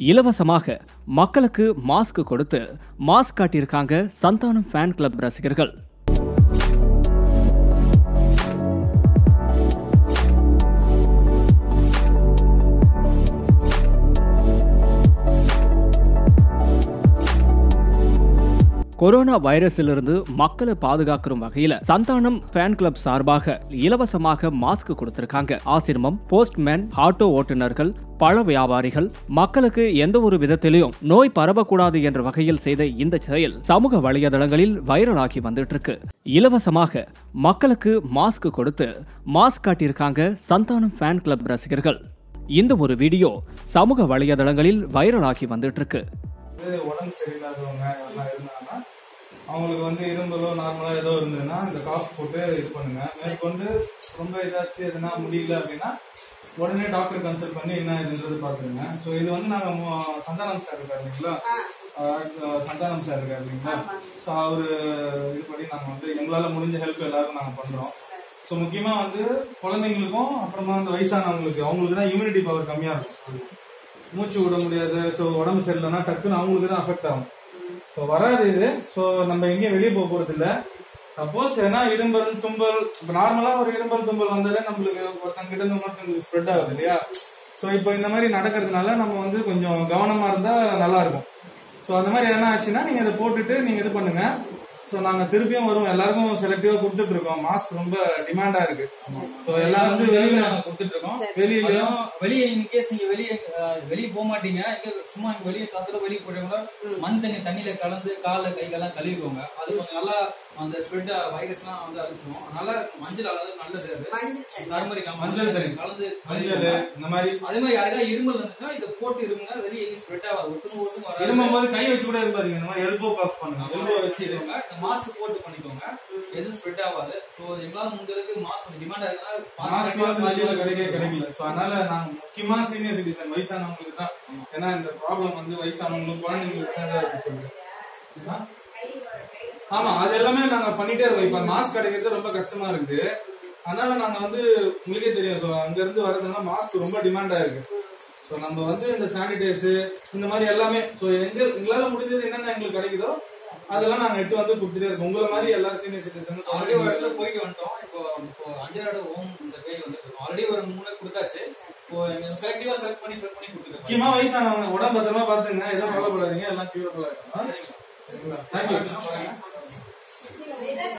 இலவசமாக மக்களுக்கு மாஸ்க் கொடுத்து மாஸ்க் காட்டியிருக்காங்க சந்தானம் ஃபேன் கிளப் ரசிகர்கள். கொரோனா வைரஸிலிருந்து மக்களை பாதுகாக்கும் வகையில சந்தானம் ஃபேன் கிளப் சார்பாக இலவசமாக மாஸ்க் கொடுத்திருக்காங்க. ஆசிரமம், போஸ்ட்மேன், ஆட்டோ ஓட்டுநர்கள், பழ வியாபாரிகள், மக்களுக்கு எந்த ஒரு விதத்திலையும் நோய் பரவக்கூடாது என்ற வகையில் செய்த இந்த செயல் சமூக வலைதளங்களில் வைரலாகி வந்துட்டு இருக்கு. இலவசமாக மக்களுக்கு மாஸ்க் கொடுத்து மாஸ்க் காட்டியிருக்காங்க சந்தானம் ஃபேன் கிளப் ரசிகர்கள். இந்த ஒரு வீடியோ சமூக வலைதளங்களில் வைரலாகி வந்துட்டு இருக்கு. உடம்பு சரியில்லாதவங்க இருந்தாங்கன்னா அவங்களுக்கு இரும்பலோ நார்மலா ஏதோ இருந்ததுன்னா இந்த காஃப் போட்டு இது பண்ணுங்க. மேற்கொண்டு ரொம்ப ஏதாச்சும் எதுனா முடியல அப்படின்னா உடனே டாக்டர் கன்சல்ட் பண்ணி என்ன இதுன்றது பாத்துருங்க. ஸோ இது நாங்க சந்தானம் சார் இருக்காரு இல்லைங்களா, சந்தானம் சார் இருக்காரு இல்லைங்களா, ஸோ அவரு இது பண்ணி நாங்க எங்களால முடிஞ்ச ஹெல்ப் எல்லாருக்கும் நாங்க பண்றோம். ஸோ முக்கியமா குழந்தைங்களுக்கும் அப்புறமா வயசானவங்களுக்கு அவங்களுக்கு தான் இம்யூனிட்டி பவர் கம்மியா இருக்கும், மூச்சு விட முடியாது. ஸோ உடம்பு சரியில்லைன்னா டக்குன்னு அவங்களுக்கு தான் அஃபெக்ட் ஆகும். ஸோ வராது இது. ஸோ நம்ம எங்கேயும் வெளியே போக போறது இல்லை. சப்போஸ் ஏன்னா இரும்பல் தும்பல், இப்போ நார்மலா ஒரு இரும்பல் தும்பல் வந்தாலே நம்மளுக்கு ஒருத்தங்க கிட்ட இருந்து ஒருத்தங்களுக்கு ஸ்ப்ரெட் ஆகுது இல்லையா. ஸோ இப்போ இந்த மாதிரி நடக்கிறதுனால நம்ம கொஞ்சம் கவனமா இருந்தா நல்லா இருக்கும். ஸோ அந்த மாதிரி என்ன ஆச்சுன்னா நீங்க இதை போட்டுட்டு நீங்க இது பண்ணுங்க. ஸோ நாங்க திருப்பியும் வரும், எல்லாருக்கும் செலக்டிவா கொடுத்துட்டு இருக்கோம். மாஸ்க் ரொம்ப டிமாண்டா இருக்கு. ஸோ எல்லாம் வெளியில கொடுத்துட்டு இருக்கோம். வெளியிலயும் வெளியே இன்கேஸ் நீங்க வெளியே போக மாட்டீங்க, சும்மா வெளியே காத்துல வெளியே போறவங்க மண் தண்ணியில கலந்து கால கைகள்லாம் கழுவிக்கோங்க. அது கொஞ்சம் நல்லா அந்த ஸ்ப்ரெட் வைரஸ் எல்லாம் அழிச்சிடும். அதனால மஞ்சள் நல்லது. மஞ்சள் தண்ணி கலந்து மஞ்சள் இந்த மாதிரி அதே மாதிரி யாராவது இருமல் இருந்துச்சுன்னா இதை போட்டு இருங்க, வெளியே ஸ்ப்ரெட் ஆகாது. இருமும் போது கை வச்சு கூட இருப்பாங்க. இந்த மாதிரி எல்போ பாஸ் பண்ணுங்க, எல்போ வச்சு இருங்க. மாஸ்க் போட்டு பண்ணிக்கோங்க, எதுவும் ஸ்ப்ரெட் ஆகாது. ஸோ எங்களால உங்களுக்கு மாஸ்க் டிமாண்டா இருக்கனால கிடைக்கல. ஸோ அதனால நாங்க முக்கியமா சீனியர் சிட்டிசன் வயசானவங்களுக்கு தான், ஏன்னா இந்த ப்ராப்ளம் வயசானவங்களுக்கு குழந்தைங்களுக்கு சொல்றேன். ஆமா, அது எல்லாமே நாங்க பண்ணிட்டே இருக்கோம். இப்ப மாஸ்க் கிடைக்கிறது ரொம்ப கஷ்டமா இருக்குது. அதனால நாங்க உங்களுக்கே தெரியும், ஸோ அங்க இருந்து வரதுனால மாஸ்க் ரொம்ப டிமாண்டா இருக்கு. ஸோ நம்ம இந்த சானிடைஸ் இந்த மாதிரி எல்லாமே எங்களால முடிஞ்சது என்னென்ன எங்களுக்கு கிடைக்குதோ அதெல்லாம் நாங்க எட்டு கொடுத்துட்டே இருக்கோம். உங்களை மாதிரி எல்லாரும் சீனியர் சிட்டிசன் ஆல்ரெடி ஒரு இடத்துல போயிட்டு வந்துட்டோம். இப்போ அஞ்சாரோட ஹோம் இந்த பேஜ் ஆல்ரெடி ஒரு 3 கொடுத்தாச்சு. இப்போ செலக்டிவா செலக்ட் பண்ணி கொடுத்துருக்கோம். முக்கியமா வயசானவங்க உடம்பு பத்திரமா பாத்துங்க, எதுவும் கவலைப்படாதீங்க, எல்லாம் கியூரபிள் ஆகிடும். சரிங்களா? தேங்க்யூ.